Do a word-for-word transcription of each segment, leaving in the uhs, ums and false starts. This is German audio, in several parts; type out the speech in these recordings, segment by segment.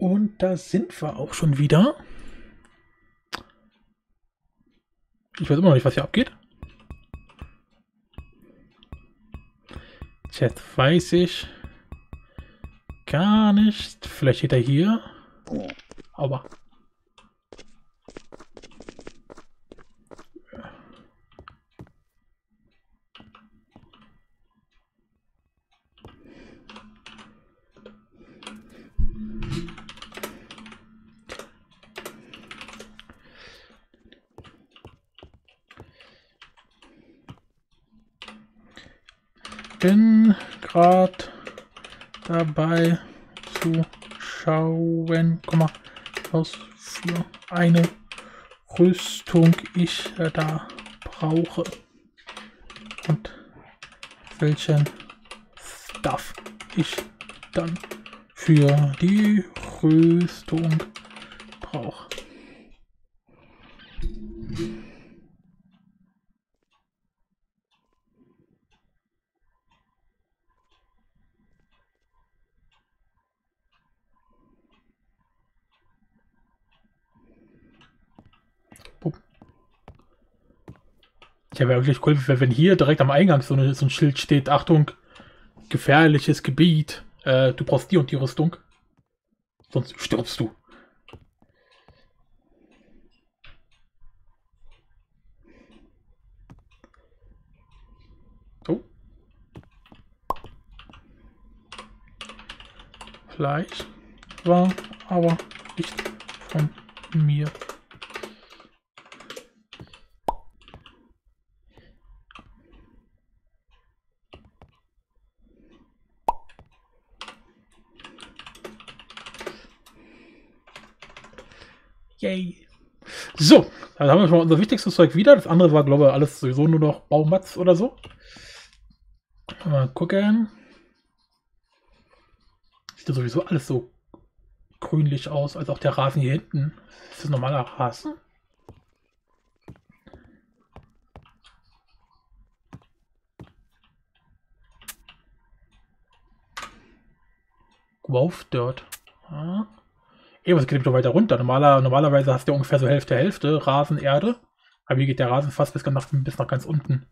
Und da sind wir auch schon wieder. Ich weiß immer noch nicht, was hier abgeht. Jetzt weiß ich gar nicht. Vielleicht steht er hier. Aber. Bin gerade dabei zu schauen, guck mal, was für eine Rüstung ich da brauche und welchen Stuff ich dann für die Rüstung brauche. Ich habe ja wirklich cool, wenn hier direkt am Eingang so, eine, so ein Schild steht, Achtung, gefährliches Gebiet, äh, du brauchst die und die Rüstung, sonst stirbst du. So. Vielleicht war aber nicht von mir. Yay. So, dann haben wir schon mal unser wichtigstes Zeug wieder. Das andere war, glaube ich, alles sowieso nur noch Baumatz oder so. Mal gucken. Sieht ja sowieso alles so grünlich aus, als auch der Rasen hier hinten. Ist das normaler Rasen? Growth Dirt. Ah. Eh, was geht doch weiter runter? Normaler, normalerweise hast du ja ungefähr so Hälfte, Hälfte Rasen, Erde. Aber hier geht der Rasen fast bis nach, bis nach ganz unten.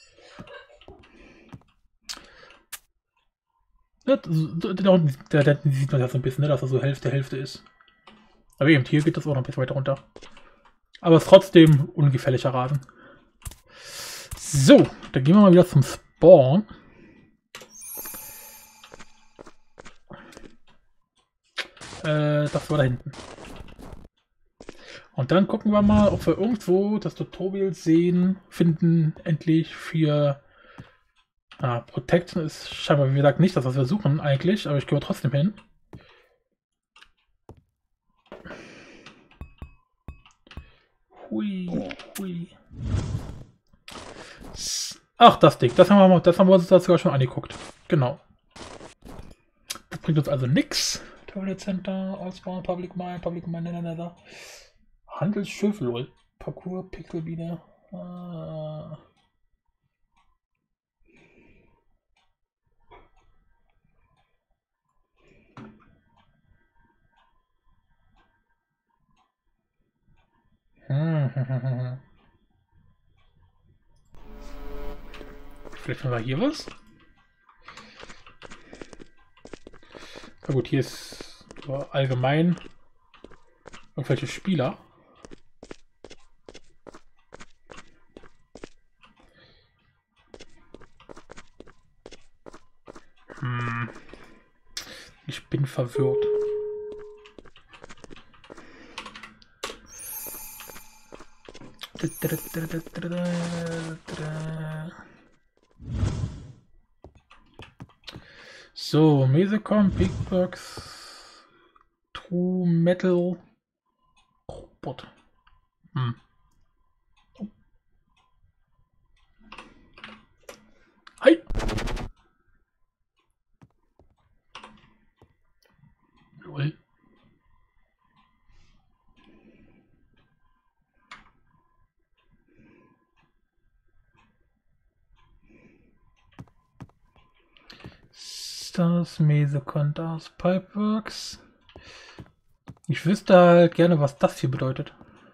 Da, da unten da, da sieht man das so ein bisschen, ne, dass er so Hälfte, Hälfte ist. Aber eben, hier geht das auch noch ein bisschen weiter runter. Aber es ist trotzdem ungefährlicher Rasen. So, dann gehen wir mal wieder zum Spawn. Äh, das war da hinten. Und dann gucken wir mal, ob wir irgendwo das Tutorial sehen, finden, endlich für ah, Protection ist scheinbar, wie gesagt, nicht das, was wir suchen eigentlich, aber ich gehe trotzdem hin. Hui, hui. Ach, das Ding, das haben wir, das haben wir uns sogar schon angeguckt. Genau. Das bringt uns also nichts. Toilet Center, Ausbau, Public Mine, Public Mine, nein, Handelsschiff, lol. Parcours, Pixel wieder. Ah. Hm. Vielleicht haben wir hier was? Na gut, hier ist allgemein irgendwelche Spieler. Hm. Ich bin verwirrt. So, Mesecom, Big Box, True Metal, Robot. Hm. Hi! Lol. Stars, Mesecon, das Pipeworks. Ich wüsste halt gerne, was das hier bedeutet.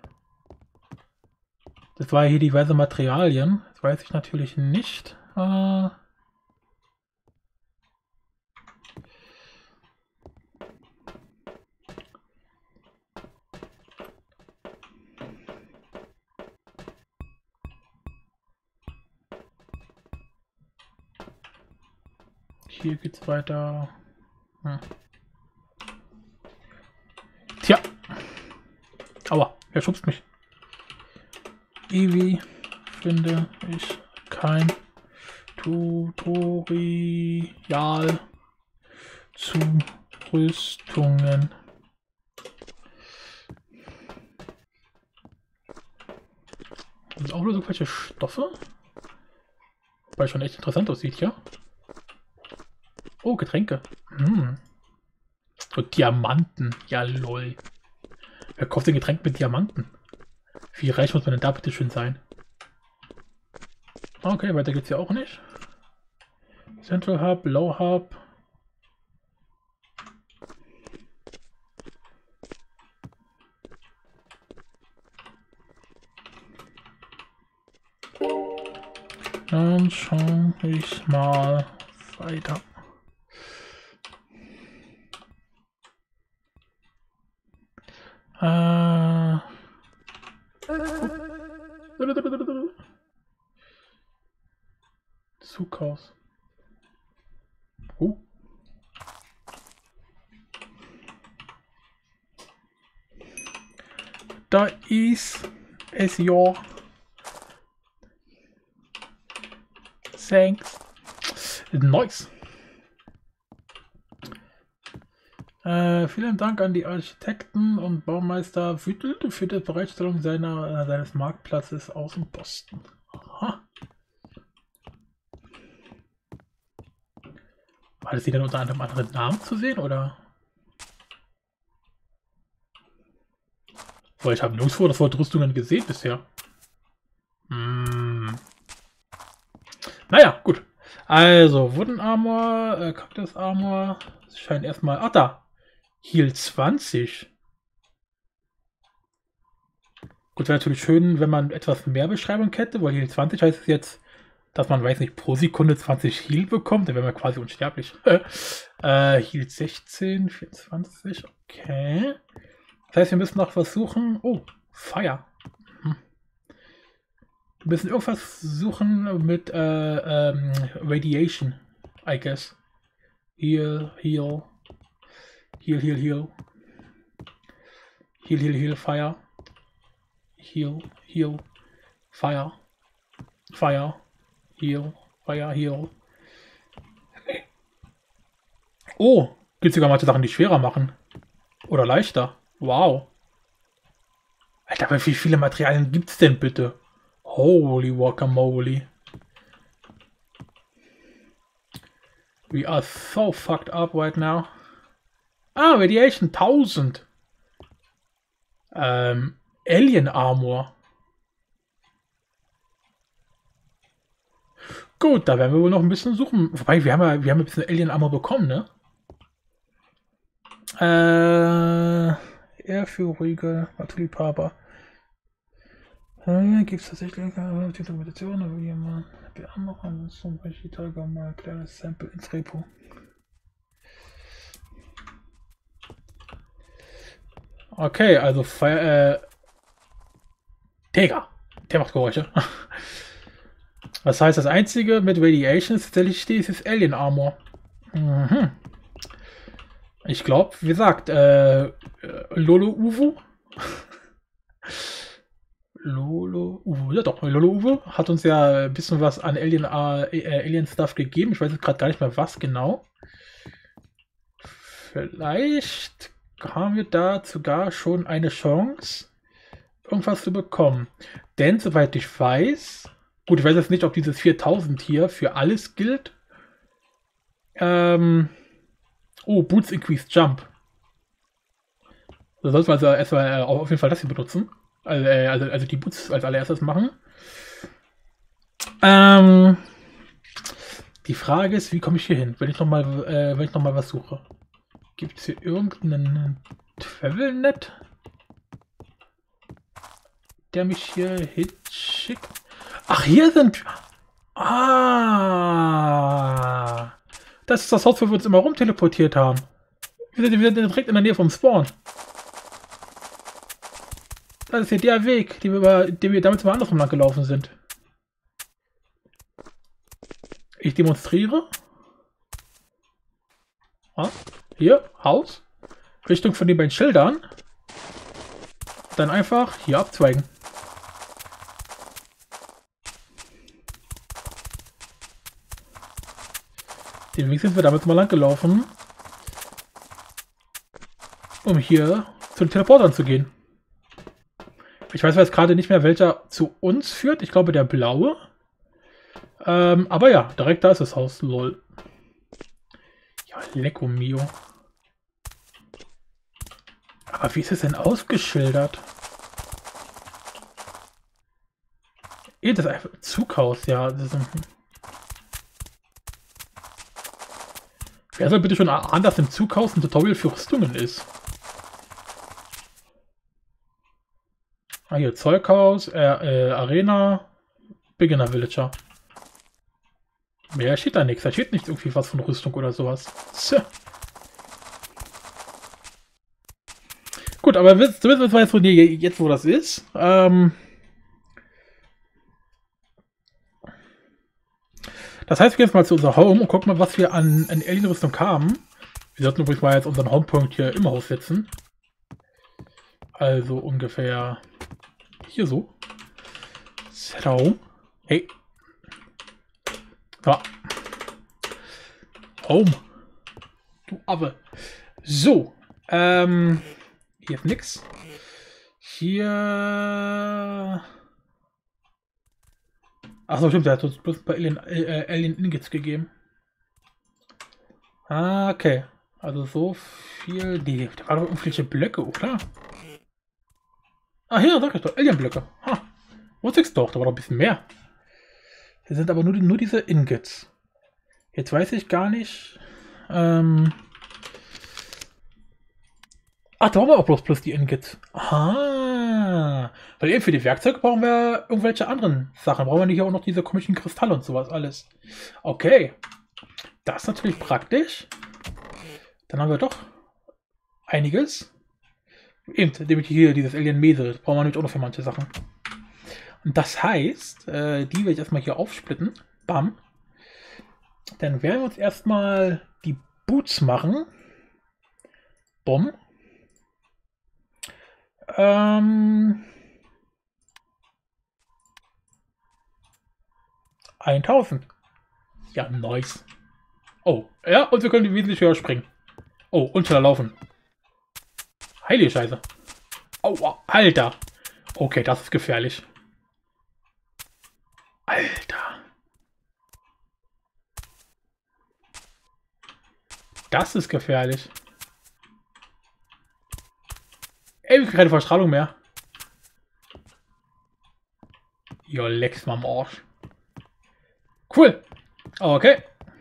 Das war hier diverse Materialien. Das weiß ich natürlich nicht. Äh Hier geht's weiter. Hm. Tja. Aua, wer schubst mich? Ewi finde ich kein Tutorial zu Rüstungen. Das sind auch nur so welche Stoffe. Weil schon echt interessant aussieht, ja? Oh, Getränke. Hm. Und Diamanten. Ja, lol. Wer kauft denn Getränk mit Diamanten? Wie reich muss man denn da bitte schön sein? Okay, weiter geht's ja auch nicht. Central Hub, Low Hub. Dann schaue ich mal weiter. Äh. Zughaus. Oh. Da ist es ja. Thanks. Nice. Äh, vielen Dank an die Architekten und Baumeister Wüttel für die Bereitstellung seiner, äh, seines Marktplatzes Außenposten. Aha. War das hier dann unter einem anderen Namen zu sehen, oder? Weil ich habe nirgendwo das Wort Rüstungen gesehen bisher. Hm. Naja, gut. Also, Wooden Armor, äh, Cactus Armor. Es scheint erstmal. Ach, da. Heal zwanzig. Gut, wäre natürlich schön, wenn man etwas mehr Beschreibung hätte, weil Heal zwanzig heißt es jetzt, dass man, weiß nicht, pro Sekunde zwanzig Heal bekommt. Dann wäre man quasi unsterblich. äh, Heal sechzehn, vierundzwanzig. Okay. Das heißt, wir müssen noch versuchen. Oh, Fire. Hm. Wir müssen irgendwas suchen mit äh, ähm, Radiation, I guess. Heal, heal. Heal, heal, heal. Heal, heal, heal, fire. Heal, heal, fire. Fire. Heal, fire, heal. Oh, gibt sogar manche Sachen, die schwerer machen. Oder leichter. Wow. Alter, aber wie viele Materialien gibt es denn bitte? Holy guacamole. We are so fucked up right now. Ah, Radiation tausend. Ähm, Alien Armor. Gut, da werden wir wohl noch ein bisschen suchen. Wobei, wir haben ja, wir haben ein bisschen Alien Armor bekommen, ne? Äh, Airführriegel, Tulipapa. Äh, gibt es tatsächlich eine Dokumentation, aber wie immer der andere, zum Beispiel die Tage mal ein kleines Sample ins Repo. Okay, also äh, Digga, der macht Geräusche. Das heißt, das einzige mit Radiation ist tatsächlich dieses Alien Armor. Mhm. Ich glaube, wie gesagt, äh, Lolo Uwu. Lolo Uwu, ja doch, Lolo Uwu hat uns ja ein bisschen was an Alien, äh, Alien Stuff gegeben. Ich weiß jetzt gerade gar nicht mehr was genau. Vielleicht haben wir da sogar schon eine Chance, irgendwas zu bekommen. Denn soweit ich weiß, gut, ich weiß jetzt nicht, ob dieses viertausend hier für alles gilt. Ähm, oh, Boots Increased Jump. Da sollten wir also erstmal auf jeden Fall das hier benutzen. Also, also, also die Boots als allererstes machen. Ähm, die Frage ist, wie komme ich hier hin, wenn ich nochmal äh, wenn ich noch mal was suche? Gibt es hier irgendeinen Travelnet, der mich hier hinschickt. Ach, hier sind... Ah, das ist das Haus, wo wir uns immer rumteleportiert haben. Wir sind, wir sind direkt in der Nähe vom Spawn. Das ist hier der Weg, den wir, über, den wir damals mal andersrum lang gelaufen sind. Ich demonstriere. Ah, hier, Haus. Richtung von den beiden Schildern. Dann einfach hier abzweigen. Den Weg sind wir damals mal lang gelaufen, um hier zu den Teleportern zu gehen. Ich weiß jetzt gerade nicht mehr, welcher zu uns führt. Ich glaube, der blaue. Ähm, aber ja, direkt da ist das Haus. Lol. Ja, lecko mio. Aber wie ist es denn ausgeschildert? Eh, das ist einfach ein Zughaus, ja. Das ist ein Wer soll bitte schon ahnen, dass im Zughaus ein Tutorial für Rüstungen ist? Ah, hier Zeughaus, äh, äh, Arena, Beginner Villager. Mehr steht da nichts. Da steht nicht irgendwie was von Rüstung oder sowas. Tja. Gut, aber du wissen jetzt von dir jetzt, wo das ist. Ähm das heißt, wir gehen jetzt mal zu unserer Home und gucken mal, was wir an, an Alien-Rüstung haben. Wir sollten übrigens mal jetzt unseren Homepunkt hier im Haus setzen. Also ungefähr hier so. Set Home. Hey. Ja. Home. Du Affe. So. Ähm. Hier ist nix. Hier. Achso, stimmt, der hat uns bloß ein paar Alien, äh, Alien Ingots gegeben. Ah, okay. Also so viel. Nee, da waren doch irgendwelche Blöcke, oder? Ah, hier, sag ich doch. Alien-Blöcke. Ha. Wusste ich's doch, da war doch ein bisschen mehr. Hier sind aber nur, nur diese Ingots. Jetzt weiß ich gar nicht. Ähm. Ach, da haben wir auch bloß plus die Ingots. Aha. Weil eben für die Werkzeuge brauchen wir irgendwelche anderen Sachen. Brauchen wir nicht auch noch diese komischen Kristalle und sowas alles. Okay. Das ist natürlich praktisch. Dann haben wir doch einiges. Eben, nämlich hier dieses Alien Mese. Das brauchen wir nämlich auch noch für manche Sachen. Und das heißt, äh, die werde ich erstmal hier aufsplitten. Bam. Dann werden wir uns erstmal die Boots machen. Bumm. Ähm. eintausend. Ja, nice. Oh, ja, und wir können die wesentlich höher springen. Oh, und schneller laufen. Heilige Scheiße. Aua, Alter. Okay, das ist gefährlich. Alter. Das ist gefährlich. Ey, wir kriegen keine Verstrahlung mehr. Jo, leck's mal am Arsch. Cool. Okay.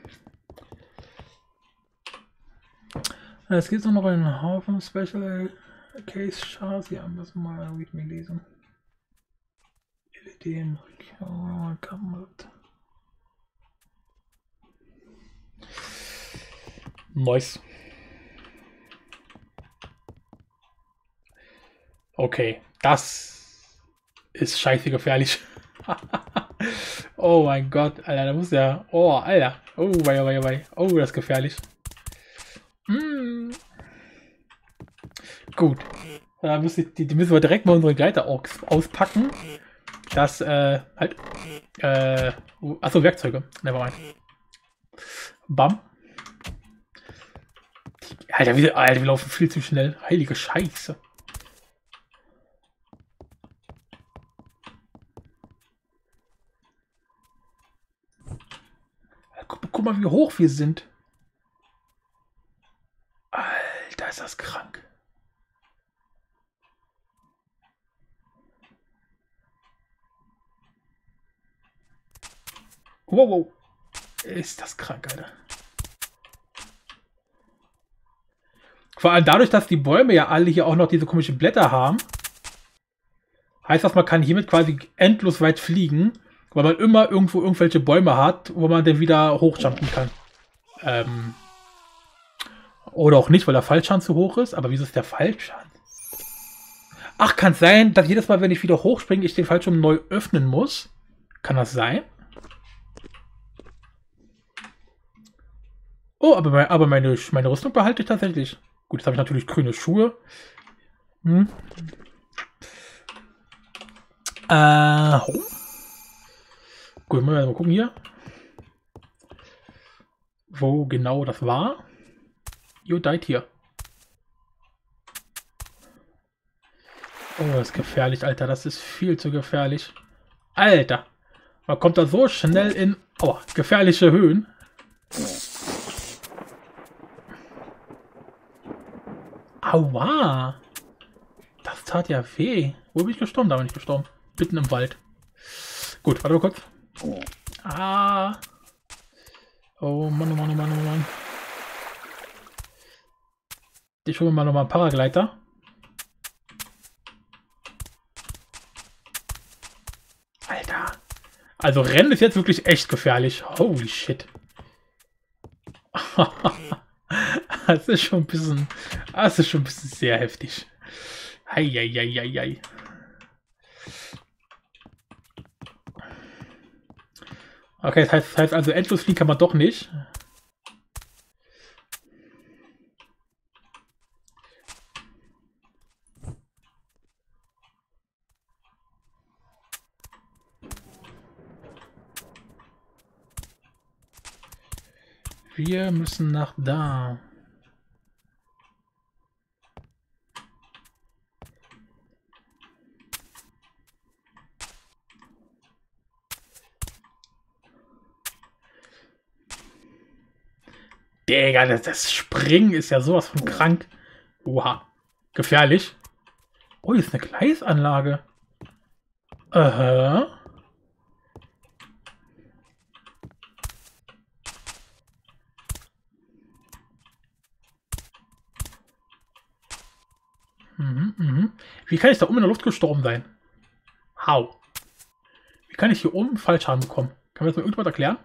Es gibt noch einen Haufen Special Case Shards. Ja, müssen wir mal Read Me lesen. L E D im Kamerad. Nice. Okay, das ist scheiße gefährlich. Oh mein Gott, Alter, da muss ja. Oh, Alter. Oh, wei, wei, wei. Oh, das ist gefährlich. Mm. Gut. Da müssen, die, die müssen wir direkt mal unsere Gleiter auspacken. Das, äh, halt. Äh, achso, Werkzeuge. Nevermind. Bam. Alter wir, Alter, wir laufen viel zu schnell. Heilige Scheiße. Guck, guck mal, wie hoch wir sind. Alter, ist das krank. Wow, wow. Ist das krank, Alter. Vor allem dadurch, dass die Bäume ja alle hier auch noch diese komischen Blätter haben, heißt das, man kann hiermit quasi endlos weit fliegen, weil man immer irgendwo irgendwelche Bäume hat, wo man dann wieder hochjumpen kann. Ähm, oder auch nicht, weil der Fallschaden zu hoch ist. Aber wieso ist der Fallschaden? Ach, kann es sein, dass jedes Mal, wenn ich wieder hochspringe, ich den Fallschirm neu öffnen muss? Kann das sein? Oh, aber, mein, aber meine, meine Rüstung behalte ich tatsächlich. Gut, jetzt habe ich natürlich grüne Schuhe. Hm. Äh, oh. Gut, mal gucken hier. Wo genau das war. Jo, died hier. Oh, das ist gefährlich, Alter. Das ist viel zu gefährlich. Alter. Man kommt da so schnell in oh, gefährliche Höhen. Aua. Das tat ja weh. Wo bin ich gestorben? Da bin ich gestorben. Mitten im Wald. Gut, warte mal kurz. Ah. Oh Mann, oh Mann, oh Mann, oh Mann. Ich hole mir mal nochmal einen Paragleiter. Alter. Also Rennen ist jetzt wirklich echt gefährlich. Holy shit. Das ist schon ein bisschen. Das ist schon ein bisschen sehr heftig. Heieieiei. Okay, das heißt, das heißt also, endlos fliegen kann man doch nicht. Wir müssen nach da. Digga, das, das Springen ist ja sowas von krank. Oha. Gefährlich. Oh, hier ist eine Gleisanlage. Aha. Mhm, mhm. Wie kann ich da oben in der Luft gestorben sein? How? Wie kann ich hier oben Fallschaden bekommen? Kann mir das mal irgendjemand erklären?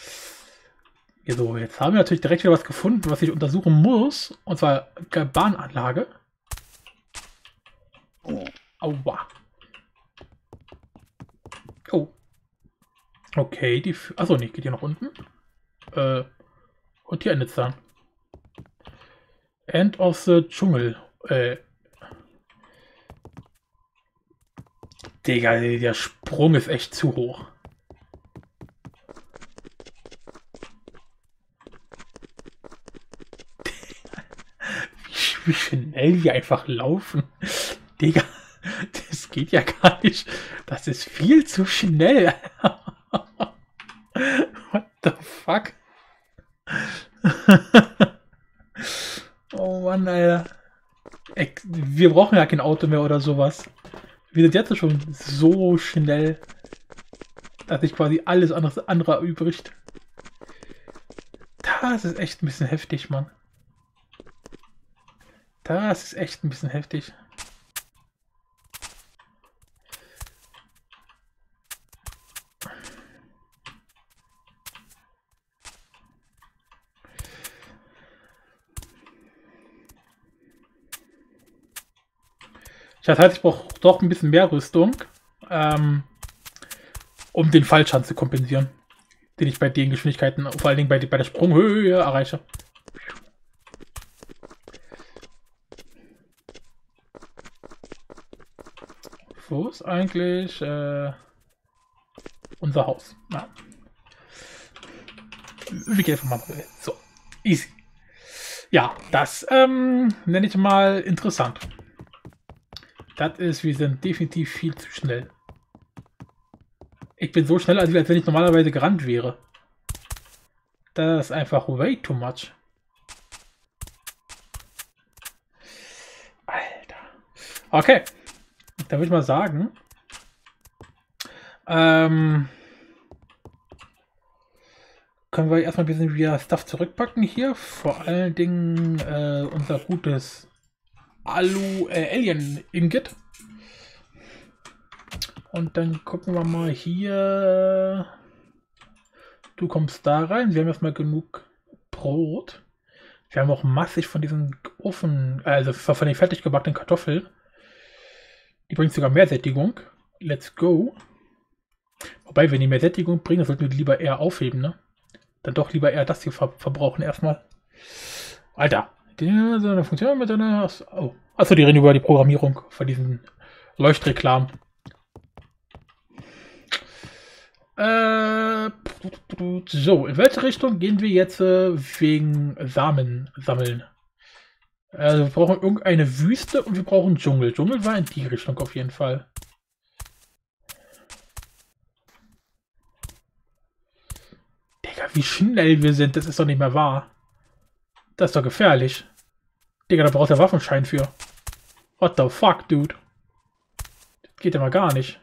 So, jetzt haben wir natürlich direkt wieder was gefunden, was ich untersuchen muss. Und zwar Bahnanlage. Aua. Oh. Okay, die... Achso, nee, geht hier nach unten. Äh, und hier endet es dann. End of the Dschungel. Äh. Digga, der Sprung ist echt zu hoch. Wie schnell wir einfach laufen. Digga, das geht ja gar nicht. Das ist viel zu schnell. What the fuck? Oh Mann, Alter. Wir brauchen ja kein Auto mehr oder sowas. Wir sind jetzt schon so schnell, dass sich quasi alles andere, andere erübrigt. Das ist echt ein bisschen heftig, Mann. Das ist echt ein bisschen heftig. Das heißt, ich brauche doch ein bisschen mehr Rüstung, ähm, um den Fallschaden zu kompensieren, den ich bei den Geschwindigkeiten, vor allen Dingen bei, bei der Sprunghöhe erreiche. Wo ist eigentlich äh, unser Haus? Ja. Wir gehen einfach mal. So, easy. Ja, das ähm, nenne ich mal interessant. Das ist, wir sind definitiv viel zu schnell. Ich bin so schnell, als wenn ich normalerweise gerannt wäre. Das ist einfach way too much. Alter. Okay. Dann würde ich mal sagen, ähm, können wir erstmal ein bisschen wieder Stuff zurückpacken hier. Vor allen Dingen äh, unser gutes Alu äh, Alien Ingot. Und dann gucken wir mal hier. Du kommst da rein. Wir haben erstmal genug Brot. Wir haben auch massig von diesen Ofen, also von den fertig gebackenen Kartoffeln. Die bringt sogar mehr Sättigung. Let's go. Wobei, wenn die mehr Sättigung bringen, sollten wir die lieber eher aufheben, ne? Dann doch lieber eher das hier ver verbrauchen erstmal. Alter, die so eine Funktion mit einer. Oh. Achso, die reden über die Programmierung von diesen Leuchtreklamen. Äh, so, in welche Richtung gehen wir jetzt äh, wegen Samen sammeln? Also wir brauchen irgendeine Wüste und wir brauchen Dschungel. Dschungel war in die Richtung auf jeden Fall. Digga, wie schnell wir sind, das ist doch nicht mehr wahr. Das ist doch gefährlich. Digga, da brauchst du ja Waffenschein für. What the fuck, dude? Das geht ja mal gar nicht.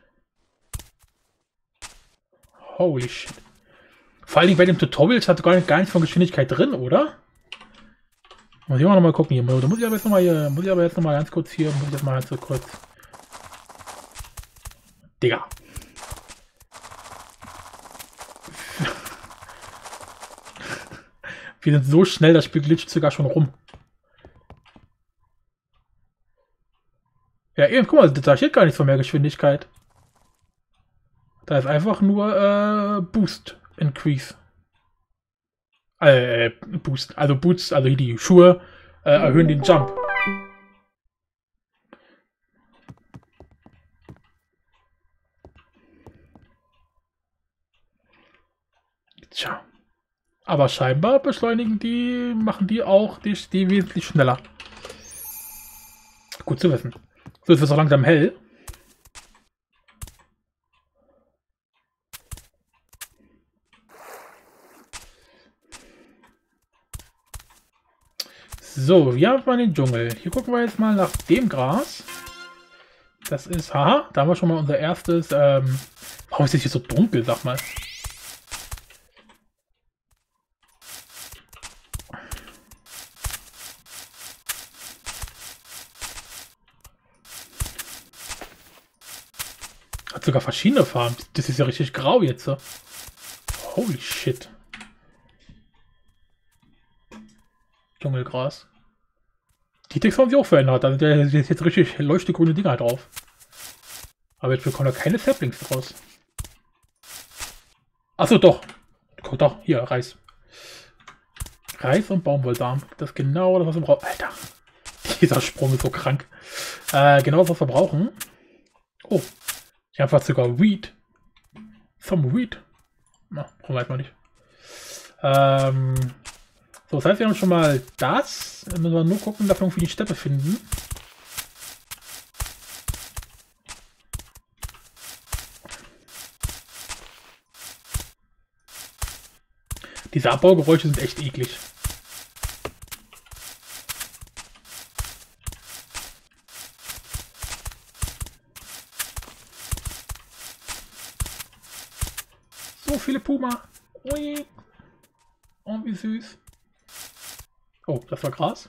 Holy shit. Vor allem bei dem Tutorial hat gar nicht, gar nichts von Geschwindigkeit drin, oder? Muss ich auch noch mal gucken hier. Da muss ich aber jetzt noch mal hier, muss ich aber jetzt noch mal ganz kurz hier, muss ich jetzt mal ganz so kurz. Digga. Wir sind so schnell, das Spiel glitscht sogar schon rum. Ja, eben, guck mal, da steht gar nichts von mehr Geschwindigkeit. Da ist einfach nur äh, Boost Increase. Äh, Boost, also Boost, also hier die Schuhe äh, erhöhen den Jump. Tja. Aber scheinbar beschleunigen die, machen die auch die, die wesentlich schneller. Gut zu wissen. So, jetzt wird es auch langsam hell. So, wir haben mal den Dschungel. Hier gucken wir jetzt mal nach dem Gras. Das ist, haha, da haben wir schon mal unser erstes, ähm, warum ist es hier so dunkel, sag mal. Hat sogar verschiedene Farben. Das ist ja richtig grau jetzt. Holy shit. Dschungelgras. Die Texte haben sich auch verändert. Also der ist jetzt richtig leuchtegrüne Dinger drauf. Aber jetzt bekommen wir keine Saplings draus. Achso, doch. Guck doch, hier, Reis. Reis und Baumwollsamen. Das ist genau das, was wir brauchen. Alter. Dieser Sprung ist so krank. Äh, genau das, was wir brauchen. Oh. Ich habe fast sogar Weed. Some Weed. Na, brauchen wir halt mal nicht. Ähm. So, das heißt, wir haben schon mal das. Müssen wir nur gucken, dass wir irgendwie die Steppe finden. Diese Abbaugeräusche sind echt eklig. So viele Puma. Ui. Oh, wie süß. Oh, das war Gras.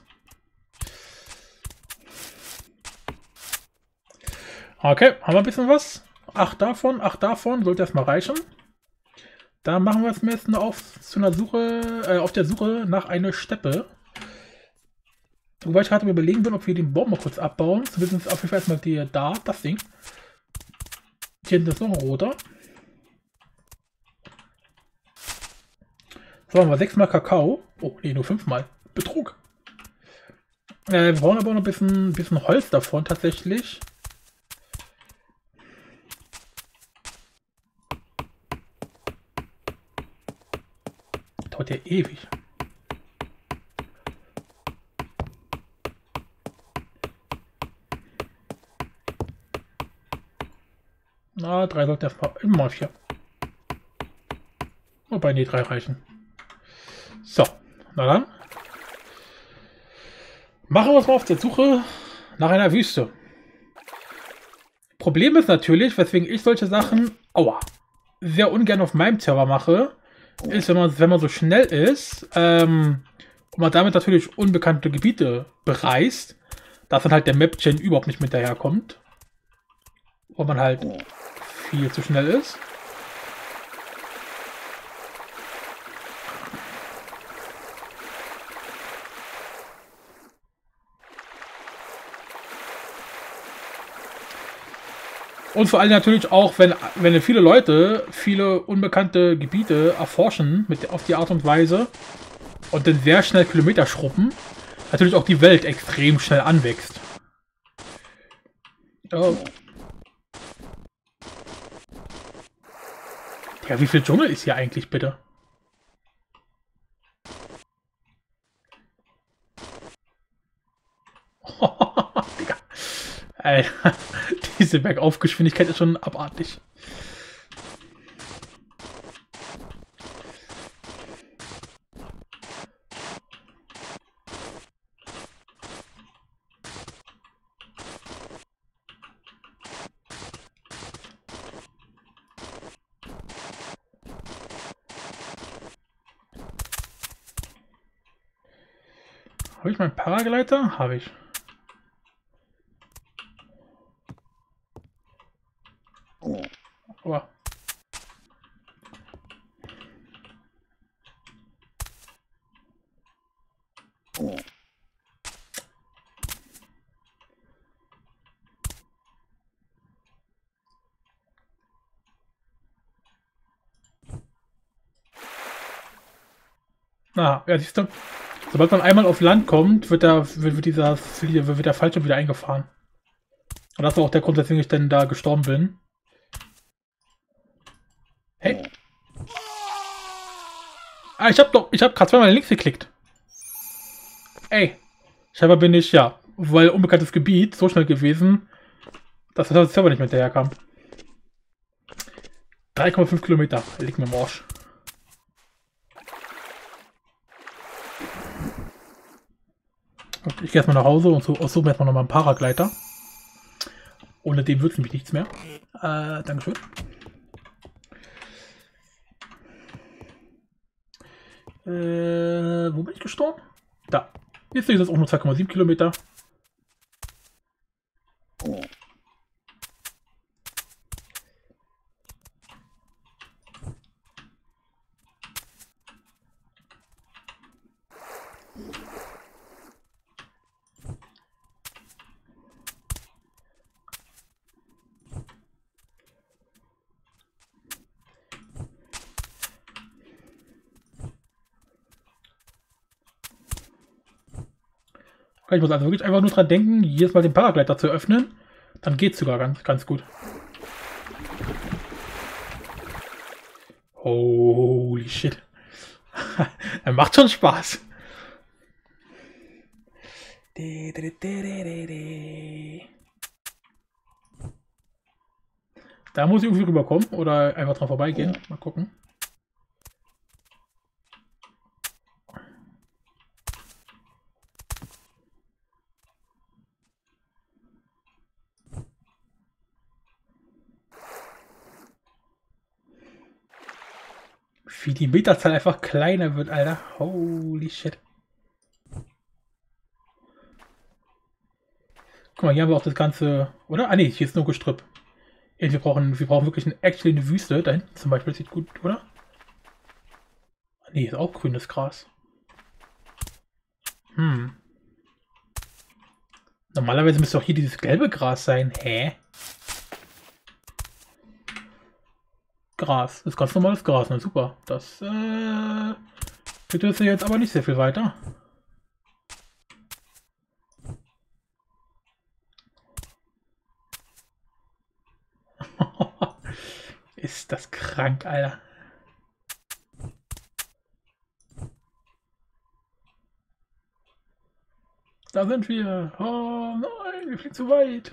Okay, haben wir ein bisschen was. Acht davon, acht davon. Sollte erstmal reichen. Da machen wir es mir jetzt nur auf zu einer Suche, äh, auf der Suche nach einer Steppe. Wobei ich gerade überlegen bin, ob wir den Baum mal kurz abbauen. Zumindest auf jeden Fall erstmal die da, das Ding. Hier hinten ist noch ein roter. So, haben wir sechsmal Kakao. Oh, nee, nur fünfmal. Betrug. Äh, wir brauchen aber noch ein bisschen, bisschen Holz davon tatsächlich. Dauert ja ewig. Na, drei sollten erstmal immer vier. Wobei, nee, drei reichen. So, na dann. Machen wir uns mal auf der Suche nach einer Wüste. Problem ist natürlich, weswegen ich solche Sachen, aua, sehr ungern auf meinem Server mache, ist, wenn man, wenn man so schnell ist, ähm, und man damit natürlich unbekannte Gebiete bereist, dass dann halt der Map-Chain überhaupt nicht mit daherkommt. Wo man halt viel zu schnell ist. Und vor allem natürlich auch, wenn, wenn viele Leute viele unbekannte Gebiete erforschen mit, auf die Art und Weise und dann sehr schnell Kilometer schruppen, natürlich auch die Welt extrem schnell anwächst. Oh. Ja, wie viel Dschungel ist hier eigentlich, bitte? Digga. Alter, diese Bergaufgeschwindigkeit ist schon abartig. Habe ich meinen Paragleiter? Habe ich. Aber ah, ja, siehst du, sobald man einmal auf Land kommt, wird, der, wird, wird, dieser, wird der Fallschirm wieder eingefahren. Und das war auch der Grund, weswegen ich dann da gestorben bin. Hey. Ah, ich hab doch, ich hab gerade zweimal links geklickt. Ey. Scheinbar bin ich, ja, weil unbekanntes Gebiet so schnell gewesen, dass das Server nicht mehr hinterherkam. drei Komma fünf Kilometer, liegt mir im Arsch. Ich gehe erstmal nach Hause und so, suche mir erstmal nochmal einen Paragleiter. Ohne den wird es nämlich nichts mehr. Äh, Dankeschön. Äh, wo bin ich gestorben? Da. Jetzt ist es auch nur zwei Komma sieben Kilometer. Ich muss also wirklich einfach nur dran denken, jedes Mal den Paragleiter zu öffnen. Dann geht es sogar ganz, ganz gut. Holy shit. Er macht schon Spaß. Da muss ich irgendwie rüberkommen oder einfach dran vorbeigehen. Mal gucken. Wie die Meterzahl einfach kleiner wird, Alter. Holy shit. Guck mal, hier haben wir auch das Ganze, oder? Ah ne, hier ist nur Gestrüpp. Wir brauchen, wir brauchen wirklich eine, actually eine Wüste. Da hinten zum Beispiel sieht gut, oder? Ah ne, ist auch grünes Gras. Hm. Normalerweise müsste auch hier dieses gelbe Gras sein. Hä? Gras. Das ist ganz normales Gras. Na super. Das äh, führt uns jetzt aber nicht sehr viel weiter. Ist das krank, Alter. Da sind wir. Oh nein, wir fliegen zu weit.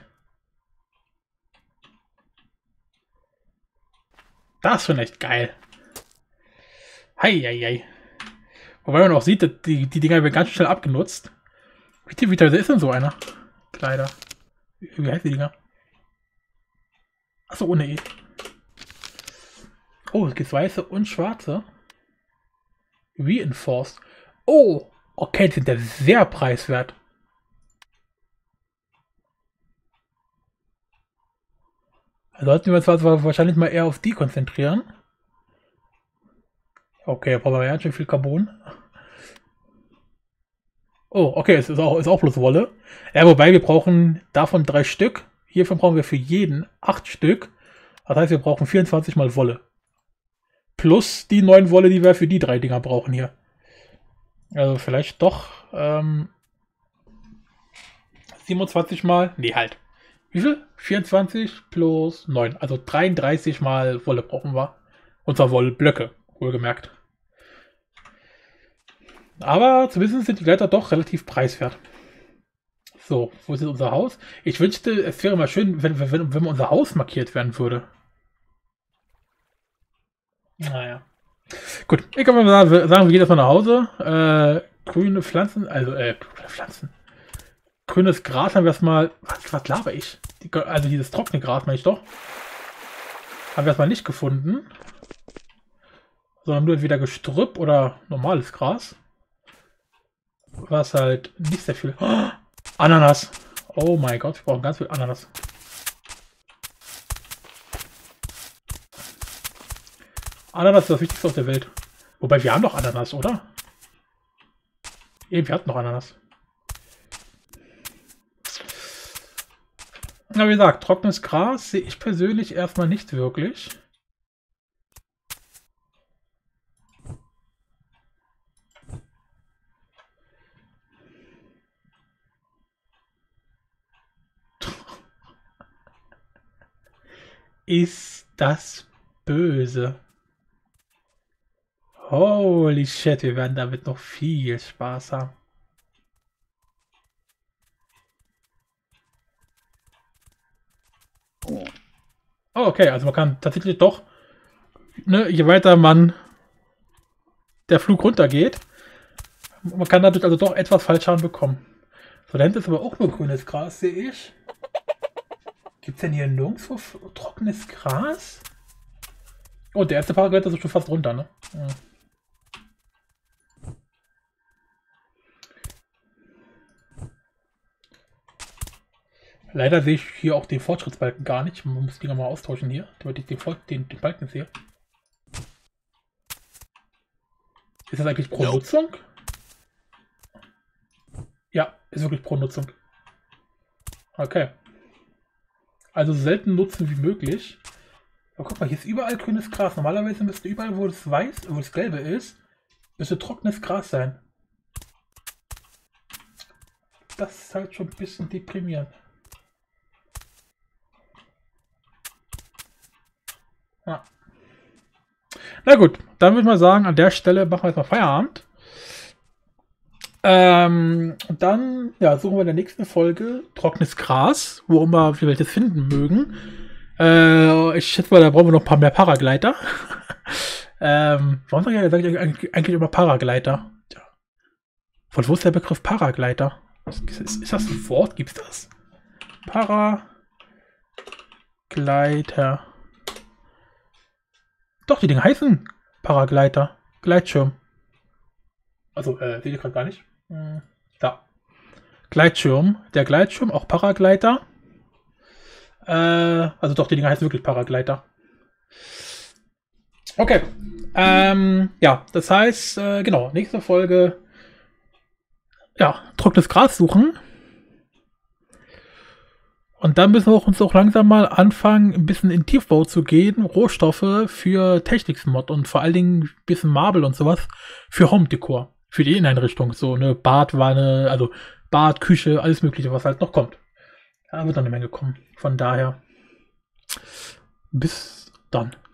Das ist schon echt geil. Heieiei. Wobei man auch sieht, die, die Dinger werden ganz schnell abgenutzt. Wie, wie teuer ist denn so einer? Kleider. Wie heißt die Dinger? Achso, ohne E. Oh, es gibt weiße und schwarze. Reinforced. Oh, okay, die sind ja sehr preiswert. Also sollten wir uns also wahrscheinlich mal eher auf die konzentrieren. Okay, da brauchen wir ja ganz schön viel Carbon. Oh, okay, es ist auch, ist auch bloß Wolle. Ja, wobei wir brauchen davon drei Stück. Hiervon brauchen wir für jeden acht Stück. Das heißt, wir brauchen vierundzwanzig mal Wolle. Plus die neun Wolle, die wir für die drei Dinger brauchen hier. Also vielleicht doch ähm, siebenundzwanzig mal. Nee, halt. Wie viel? vierundzwanzig plus neun. Also dreiunddreißig mal Wolle brauchen wir. Und zwar Wollblöcke, wohlgemerkt. Aber zumindest sind die Gleiter doch relativ preiswert. So, wo ist jetzt unser Haus? Ich wünschte, es wäre mal schön, wenn, wenn, wenn unser Haus markiert werden würde. Naja. Gut, ich kann mal sagen, wir gehen jetzt mal nach Hause. Äh, grüne Pflanzen, also, äh, grüne Pflanzen. Grünes Gras haben wir erstmal. Was, was laber ich? Die, also dieses trockene Gras, meine ich doch. Haben wir erstmal nicht gefunden. Sondern nur entweder Gestrüpp oder normales Gras. Was halt nicht sehr viel. Oh, Ananas. Oh mein Gott, wir brauchen ganz viel Ananas. Ananas ist das Wichtigste auf der Welt. Wobei, wir haben doch Ananas, oder? Eben, wir hatten noch Ananas. Na, wie gesagt, trockenes Gras sehe ich persönlich erstmal nicht wirklich. Ist das böse? Holy shit, wir werden damit noch viel Spaß haben. Oh, okay, also man kann tatsächlich doch, ne, je weiter man der Flug runtergeht, man kann dadurch also doch etwas Fallschaden bekommen. So, da hinten ist aber auch nur grünes Gras, sehe ich. Gibt es denn hier nirgendwo trockenes Gras? Oh, der erste Paragraph ist schon fast runter, ne? Ja. Leider sehe ich hier auch den Fortschrittsbalken gar nicht. Man muss die nochmal austauschen hier, damit ich den, den, den Balken sehe. Ist das eigentlich pro Nutzung? Ja, ist wirklich pro Nutzung. Okay. Also selten nutzen wie möglich. Aber guck mal, hier ist überall grünes Gras. Normalerweise müsste überall, wo es weiß, wo es gelbe ist, müsste trockenes Gras sein. Das ist halt schon ein bisschen deprimierend. Ja. Na gut, dann würde ich mal sagen, an der Stelle machen wir jetzt mal Feierabend. Ähm, und dann ja, suchen wir in der nächsten Folge trockenes Gras, wo immer wir welches finden mögen. Äh, ich schätze mal, da brauchen wir noch ein paar mehr Paragleiter. ähm, warum sage ich eigentlich, eigentlich immer Paragleiter? Ja. Von wo ist der Begriff Paragleiter? Ist, ist, ist das ein Wort? Gibt es das? Paragleiter. Doch, die Dinge heißen Paragleiter. Gleitschirm. Also, äh, sehe ich gerade gar nicht. Hm, da. Gleitschirm. Der Gleitschirm, auch Paragleiter. Äh, also doch, die Dinger heißen wirklich Paragleiter. Okay. Ähm, ja, das heißt, äh, genau, nächste Folge, ja, trockenes Gras suchen. Und dann müssen wir uns auch langsam mal anfangen, ein bisschen in Tiefbau zu gehen, Rohstoffe für Technics-Mod und vor allen Dingen ein bisschen Marble und sowas für Home-Dekor, für die Inneneinrichtung, so eine Badwanne, also Bad, Küche, alles mögliche, was halt noch kommt. Da wird dann eine Menge kommen. Von daher, bis dann.